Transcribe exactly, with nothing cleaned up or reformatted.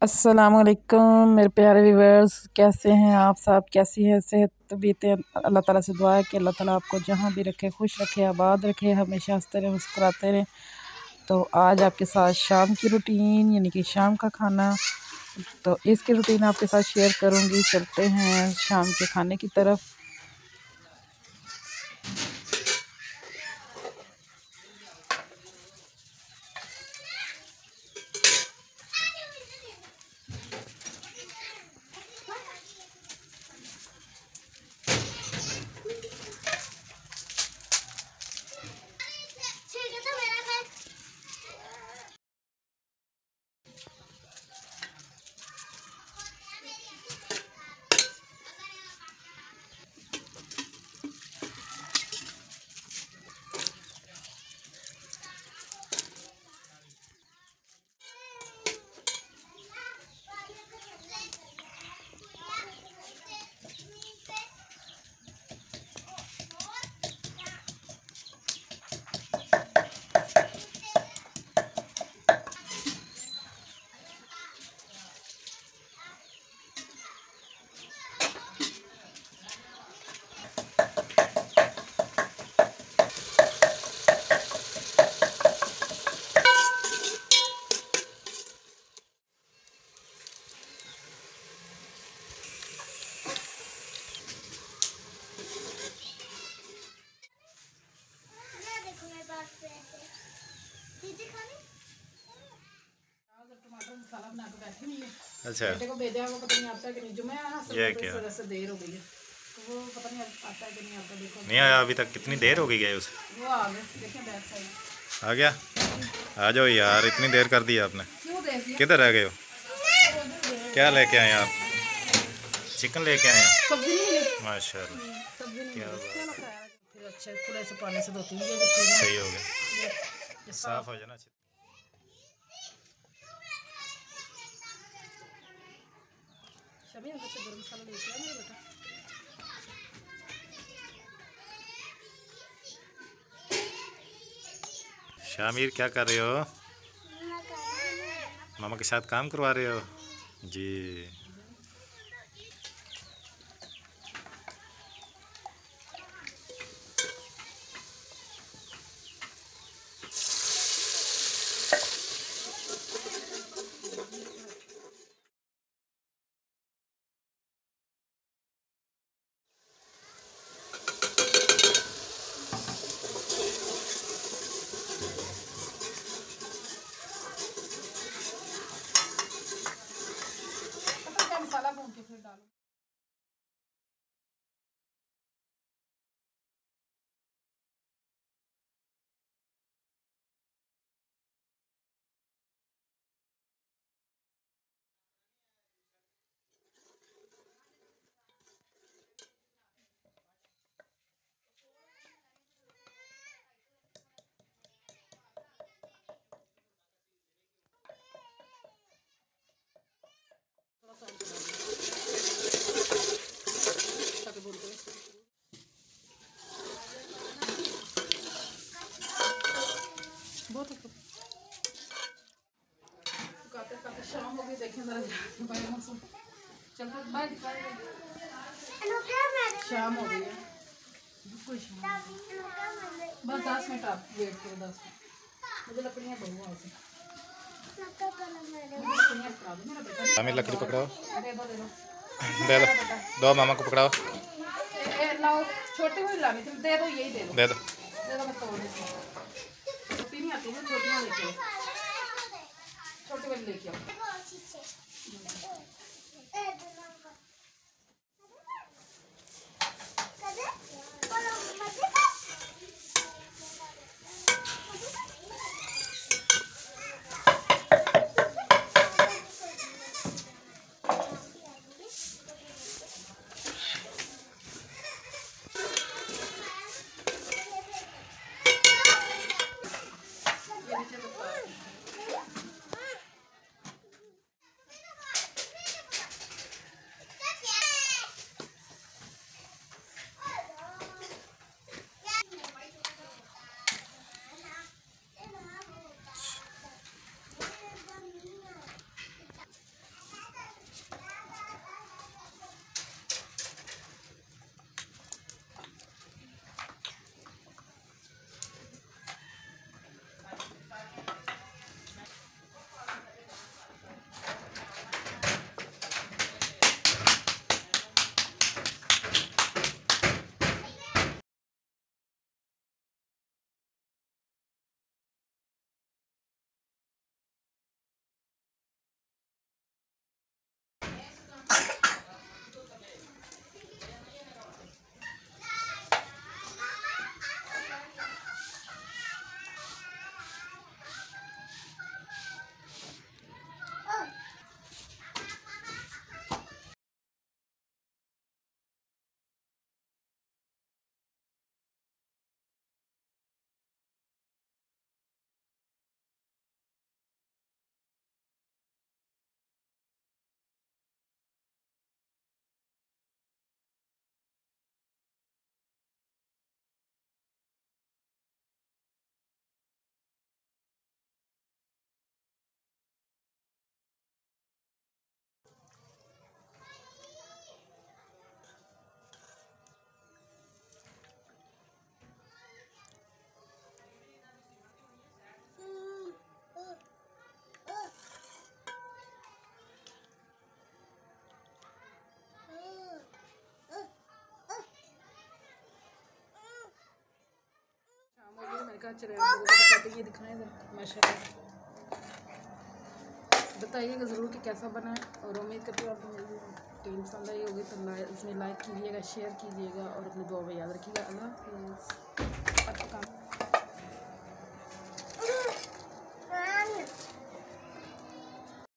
अस्सलामुअलैकुम मेरे प्यारे व्यूवर्स, कैसे हैं आप सब? कैसी है सेहत तबीयतें? अल्लाह ताला से दुआ है कि अल्लाह ताला आपको जहाँ भी रखे खुश रखे, आबाद रखे, हमेशा हंसते रहें, मुस्कुराते रहें। तो आज आपके साथ शाम की रूटीन यानी कि शाम का खाना, तो इसकी रूटीन आपके साथ शेयर करूँगी। चलते हैं शाम के खाने की तरफ। अच्छा, बेटे को भेजा वो पता नहीं आता कि नहीं, जो मैं ये क्या वजह से देर हो गई है, तो वो पता नहीं आता है कि नहीं आता। देखो नहीं आया अभी तक, कितनी देर हो गई है उसे? वो आ गया, देखिए बैक साइड आ गया। आ जाओ यार, इतनी देर कर दी आपने। क्यों देख लिया? किधर रह गए हो? क्या लेके आए आप? चिकन लेके आए हैं? सब्जी नहीं मिली, माशाल्लाह, सब्जी नहीं क्या मिली। बात। चलो खाया फिर अच्छे खुले से पानी से धोती हुई है, सही हो गया, साफ हो जाना। शमी अंदर से गरम मसाला लेके आ मेरा बेटा। शामिर क्या कर रहे हो? मामा के साथ काम करवा रहे हो जी? मसाला भून के फिर डालो। बहुत काते काते शाम हो गई, देखें जरा मौसम चलते बाहर शाम हो गई है, बिल्कुल शाम। बस दस मिनट आप वेट करो, दस मिनट मुझे लकड़ियाँ बहुत वहाँ से शामिर लकड़ी पकड़ाओ, दे दो दे दो दे दो, दो मामा को पकड़ाओ। ए, लाओ छोटी हुई लानी थी, दे दो, यही दे दो, दे दो। दे दो, मैं तोड़ देती हूँ। छोटी नहीं आती ना, छोटियाँ लेके आओ, छोटी वाली लेके आओ। मच रहे हैं, लोगों को ये दिखाएं माशाल्लाह। बताइएगा ज़रूर कि कैसा बना है, और उम्मीद करती हूँ आपको मेरी टीम पसंद आई होगी। तो इसमें लाइक कीजिएगा, शेयर कीजिएगा और अपनी दुआ में याद रखिएगा। अल्लाह हाफ़िज़।